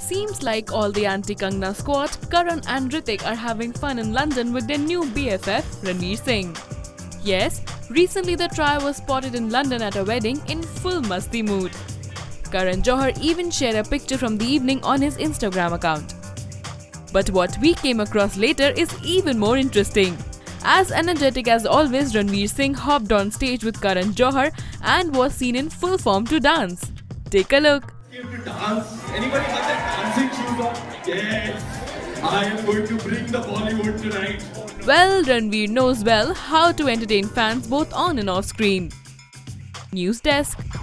Seems like all the anti-Kangana squad, Karan and Hrithik are having fun in London with their new BFF Ranveer Singh. Yes, recently the trio was spotted in London at a wedding in full masti mood. Karan Johar even shared a picture from the evening on his Instagram account. But what we came across later is even more interesting. As energetic as always, Ranveer Singh hopped on stage with Karan Johar and was seen in full form to dance. Take a look. Anybody got that dancing shoes on? Yes! I am going to bring the Bollywood tonight. Well, Ranveer knows well how to entertain fans both on and off screen. News Desk.